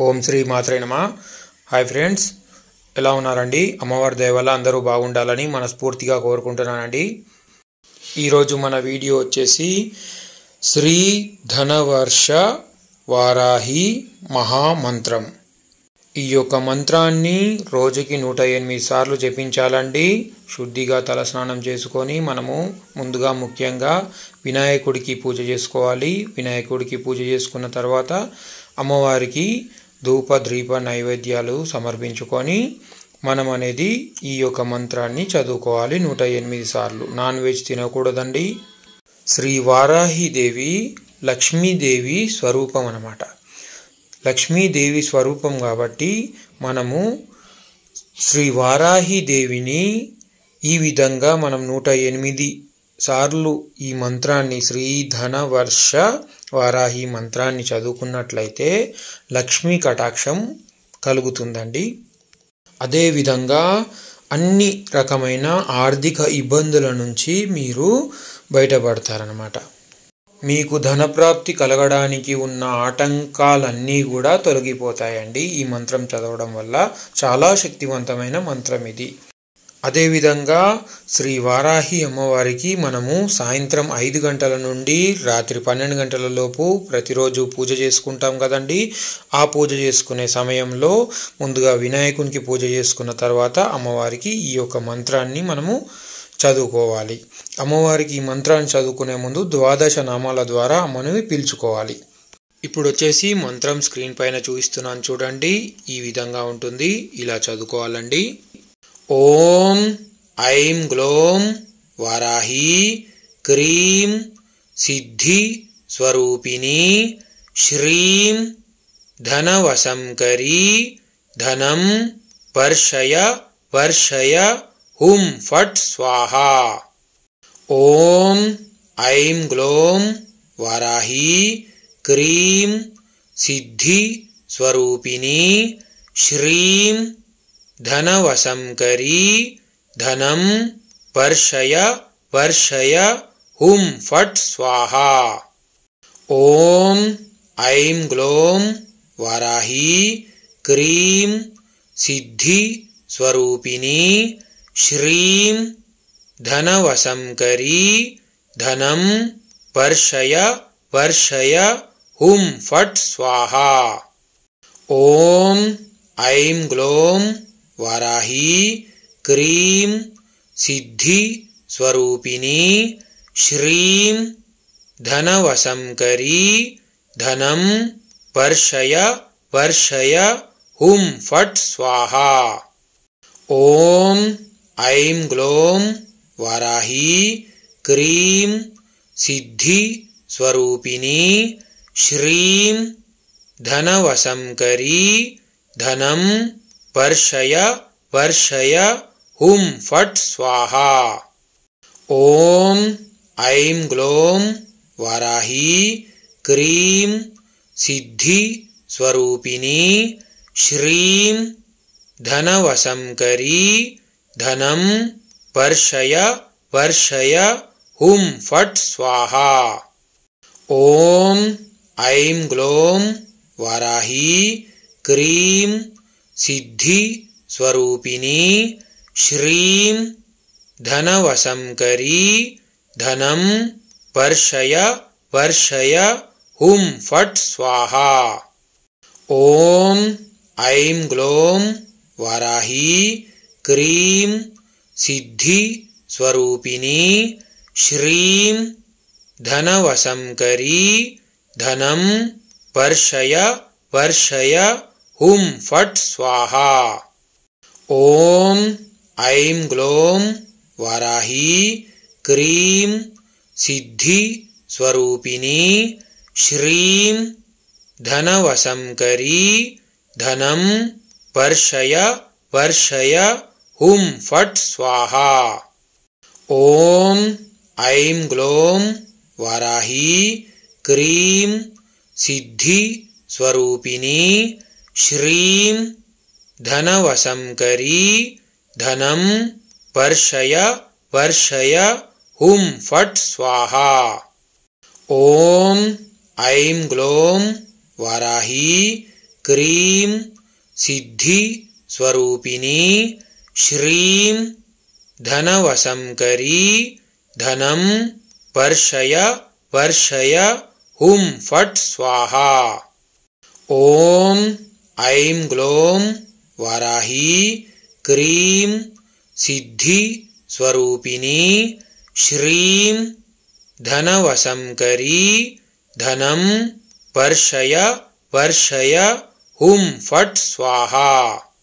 ఓం శ్రీ మాత్రే నమః. Hi friends, ఎలా ఉన్నారండి? అమ్మవారి దయ వల్ల అందరూ బాగుండాలని మనస్ఫూర్తిగా కోరుకుంటున్నానండి. ఈరోజు మన వీడియో వచ్చేసి శ్రీ ధనవర్ష వారాహి మహామంత్రం. ఈ యొక్క మంత్రాన్ని రోజుకి 108 సార్లు జపించాలండి. శుద్ధిగా తలస్నానం చేసుకొని మనము ముందుగా ముఖ్యంగా వినాయకుడికి పూజ చేసుకోవాలి. వినాయకుడికి పూజ చేసుకున్న తర్వాత అమ్మవారికి ధూప ద్వీప నైవేద్యాలు సమర్పించుకొని మనం అనేది ఈ యొక్క మంత్రాన్ని చదువుకోవాలి 108 సార్లు. నాన్ వెజ్ తినకూడదండి. శ్రీ వారాహిదేవి లక్ష్మీదేవి స్వరూపం అన్నమాట. లక్ష్మీదేవి స్వరూపం కాబట్టి మనము శ్రీ వారాహిదేవిని ఈ విధంగా మనం 108 సార్లు ఈ మంత్రాన్ని శ్రీ ధనవర్ష వారాహి మంత్రాన్ని చదువుకున్నట్లయితే లక్ష్మీ కటాక్షం కలుగుతుందండి. అదేవిధంగా అన్ని రకమైన ఆర్థిక ఇబ్బందుల నుంచి మీరు బయటపడతారన్నమాట. మీకు ధనప్రాప్తి కలగడానికి ఉన్న ఆటంకాలన్నీ కూడా తొలగిపోతాయండి. ఈ మంత్రం చదవడం వల్ల చాలా శక్తివంతమైన మంత్రం ఇది. అదేవిధంగా శ్రీ వారాహి అమ్మవారికి మనము సాయంత్రం 5 గంటల నుండి రాత్రి 12 గంటల లోపు ప్రతిరోజు పూజ చేసుకుంటాం కదండి. ఆ పూజ చేసుకునే సమయంలో ముందుగా వినాయకునికి పూజ చేసుకున్న తర్వాత అమ్మవారికి ఈ యొక్క మంత్రాన్ని మనము చదువుకోవాలి. అమ్మవారికి ఈ మంత్రాన్ని చదువుకునే ముందు 12 నామాల ద్వారా అమ్మని పిలుచుకోవాలి. ఇప్పుడు వచ్చేసి మంత్రం స్క్రీన్ పైన చూపిస్తున్నాను చూడండి. ఈ విధంగా ఉంటుంది. ఇలా చదువుకోవాలండి. ఓం ఐం గ్లోం వారాహి క్రీం సిద్ధి స్వరూపిణి శ్రీం ధనవశంకరీ ధనం వర్షయ వర్షయ హుం ఫట్ స్వాహా. ఓం ఐం గ్లోం వారాహి క్రీం సిద్ధి స్వరూపిణి శ్రీం ధనవశంకరీ ధనం వర్షయ వర్షయ హుం ఫట్ స్వాహా. ఓం ఐం గ్లోం వారాహి క్రీం సిద్ధి స్వరూపిణి శ్రీం ధనవశంకరీ ధనం వర్షయ వర్షయ హుం ఫట్ స్వాహా. ఓం ఐం గ్లోం వారాహి క్రీం సిద్ధి స్వరూపిణి శ్రీం ధనవశంకరీ ధనం వర్షయ వర్షయ హుం ఫట్ స్వాహా. ఓం ఐం గ్లోం వారాహి క్రీం సిద్ధి స్వరూపిణి శ్రీం ధనవశంకరీ ధనం వర్షయ వర్షయ హుం ఫట్ స్వాహా. ఓం ఐం గ్లోం వారాహి క్రీం సిద్ధి స్వరూపిణి శ్రీం ధనవశంకరీ ధనం వర్షయ వర్షయ హుం ఫట్ స్వాహా. ఓం ఐం గ్లోం వారాహి క్రీం సిద్ధి స్వరూపిణి శ్రీం ధనవశంకరీ ధనం వర్షయ వర్షయ హుం ఫట్ స్వాహా. ఓం ఐం గ్లోం వారాహి క్రీం సిద్ధి స్వరూపిణి శ్రీం ధనవశంకరీ ధనం వర్షయ వర్షయ హుం ఫట్ స్వాహా. ఓం ఐం గ్లోం వారాహి క్రీం సిద్ధి స్వరూపిణి శ్రీం ధనవశంకరీ ధనం వర్షయ వర్షయ హుం ఫట్ స్వాహా. ఓం ఐం గ్లోం వారాహి క్రీం సిద్ధి స్వరూపిణి శ్రీం ధనవశంకరీ ధనం వర్షయ వర్షయ హుం ఫట్ స్వాహా. ఓం ఐం గ్లోం వారాహి क्रीं सिद्धि स्वरूपिणी श्रीं धनवशंकरी धनं वर्षय वर्षय हुं फट् स्वाहा। ओम ऐं ग्लौं वाराही क्रीं सिद्धि स्वरूपिणी श्रीं धनवशंकरी धनं वर्षय वर्षय हुं फट् स्वाहा।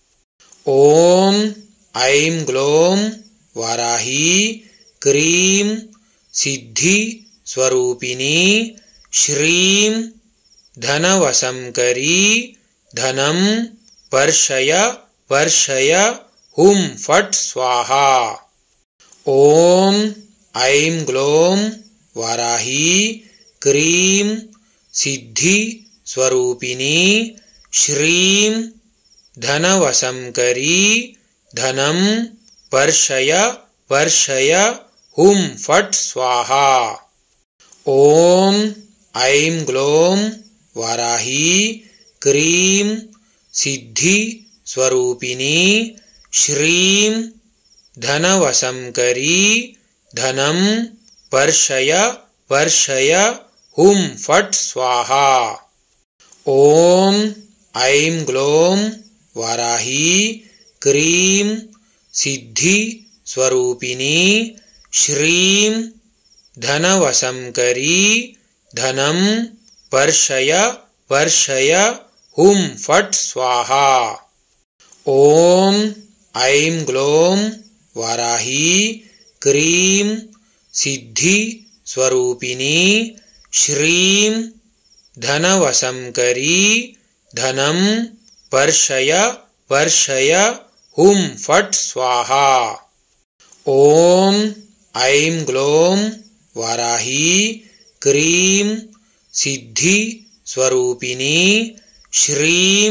ओम ऐं ग्लौं वाराही क्रीं सिद्धि स्वरूपिणी श्रीं धनवशंकरी धनं वर्षय वर्षय हुं फट् स्वाहा। ओम ऐं ग्लौं वाराही क्रीं सिद्धि स्वरूपिणी श्रीं धनवशंकरी धनं वर्षय वर्षय हुं फट् स्वाहा। ओम ऐं ग्लौं वाराही क्रीं सिद्धि स्वरूपिणी श्रीं धनवशंकरी धनं वर्षय वर्षय हुं फट् स्वाहा। ओम ऐं ग्लौं वाराही क्रीं सिद्धि स्वरूपिणी श्रीं धनवशंकरी धनं वर्षय वर्षय हुं फट् स्वाहा। ओम ऐं ग्लौं वाराही क्रीं सिद्धि स्वरूपिणी श्रीं धनवशंकरी धनं वर्षय वर्षय हुं फट् स्वाहा। ओम ऐं ग्लौं वाराही क्रीं सिद्धि स्वरूपिणी श्रीं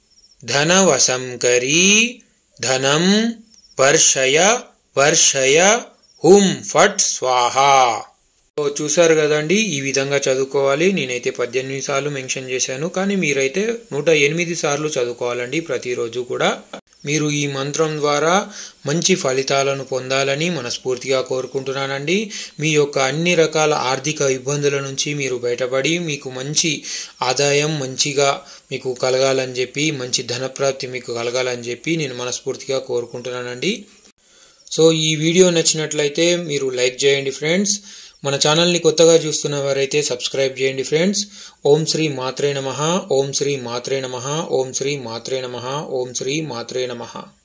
धनवशंकरी धनं वर्षय वर्षय हुं फट् स्वाहा। చూసారు కదండి, ఈ విధంగా చదువుకోవాలి. నేనైతే 18 సార్లు మెన్షన్ చేశాను, కానీ మీరైతే 108 సార్లు చదువుకోవాలండి ప్రతిరోజు కూడా. మీరు ఈ మంత్రం ద్వారా మంచి ఫలితాలను పొందాలని మనస్ఫూర్తిగా కోరుకుంటున్నానండి. మీ యొక్క అన్ని రకాల ఆర్థిక ఇబ్బందుల నుంచి మీరు బయటపడి మీకు మంచి ఆదాయం మంచిగా మీకు కలగాలని చెప్పి, మంచి ధనప్రాప్తి మీకు కలగాలని చెప్పి నేను మనస్ఫూర్తిగా కోరుకుంటున్నానండి. సో ఈ వీడియో నచ్చినట్లయితే మీరు లైక్ చేయండి ఫ్రెండ్స్. మన ఛానల్ని కొత్తగా చూస్తున్న వారైతే సబ్స్క్రైబ్ చేయండి ఫ్రెండ్స్. ఓం శ్రీ మాత్రే నమః. ఓం శ్రీ మాత్రే నమః. ఓం శ్రీ మాత్రే నమః. ఓం శ్రీ మాత్రే నమః.